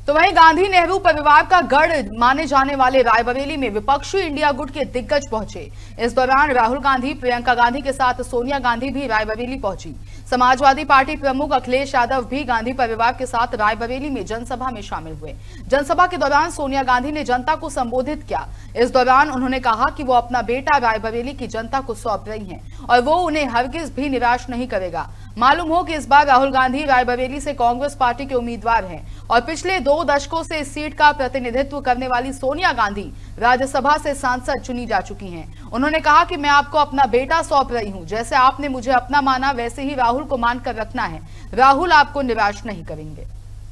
तो वहीं गांधी नेहरू परिवार का गढ़ माने जाने वाले रायबरेली में विपक्षी इंडिया गुट के दिग्गज पहुंचे। इस दौरान राहुल गांधी, प्रियंका गांधी के साथ सोनिया गांधी भी रायबरेली पहुंची। समाजवादी पार्टी प्रमुख अखिलेश यादव भी गांधी परिवार के साथ रायबरेली में जनसभा में शामिल हुए। जनसभा के दौरान सोनिया गांधी ने जनता को संबोधित किया। इस दौरान उन्होंने कहा कि वो अपना बेटा रायबरेली की जनता को सौंप रही हैं और वो उन्हें हरगिज भी निराश नहीं करेगा। मालूम हो कि इस बार राहुल गांधी रायबरेली से कांग्रेस पार्टी के उम्मीदवार हैं और पिछले 2 दशकों से इस सीट का प्रतिनिधित्व करने वाली सोनिया गांधी राज्यसभा से सांसद चुनी जा चुकी हैं। उन्होंने कहा कि मैं आपको अपना बेटा सौंप रही हूं, जैसे आपने मुझे अपना माना वैसे ही राहुल को मानकर रखना है। राहुल आपको निराश नहीं करेंगे।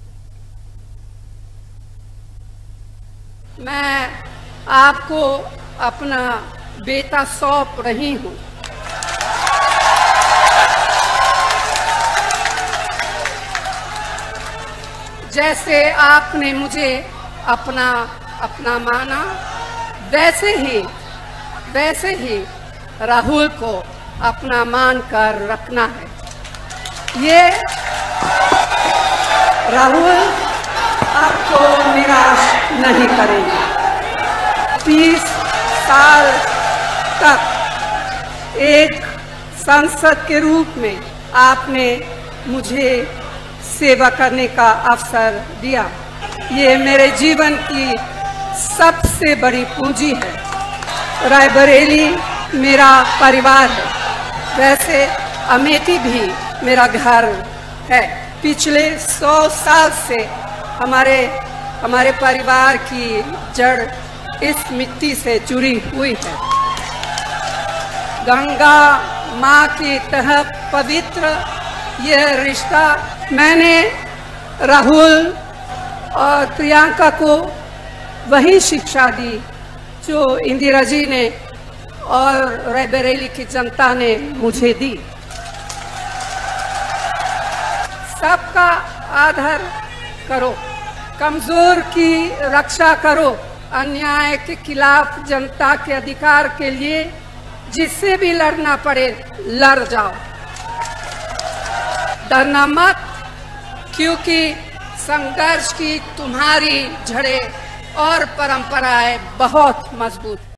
मैं आपको अपना बेटा सौंप रही हूं। जैसे आपने मुझे अपना माना वैसे ही राहुल को अपना मानकर रखना है। ये राहुल आपको निराश नहीं करेंगे। 30 साल तक एक सांसद के रूप में आपने मुझे सेवा करने का अवसर दिया। ये मेरे जीवन की सबसे बड़ी पूंजी है। रायबरेली मेरा परिवार है, वैसे अमेठी भी मेरा घर है। पिछले 100 साल से हमारे परिवार की जड़ इस मिट्टी से जुड़ी हुई है। गंगा माँ की तरह पवित्र यह रिश्ता मैंने राहुल और प्रियंका को वही शिक्षा दी जो इंदिरा जी ने और रायबरेली की जनता ने मुझे दी। सबका आदर करो, कमजोर की रक्षा करो, अन्याय के खिलाफ जनता के अधिकार के लिए जिससे भी लड़ना पड़े लड़ जाओ। डरना मत, क्योंकि संघर्ष की तुम्हारी जड़ें और परंपराएं बहुत मजबूत